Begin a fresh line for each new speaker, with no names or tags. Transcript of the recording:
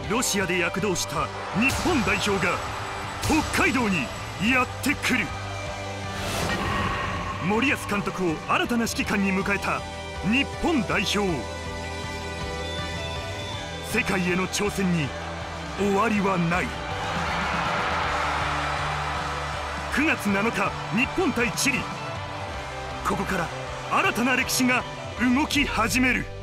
ロシアで躍動した日本代表が北海道にやってくる。森保監督を新たな指揮官に迎えた日本代表。世界への挑戦に終わりはない。9月7日、日本対チリ。ここから新たな歴史が動き始める。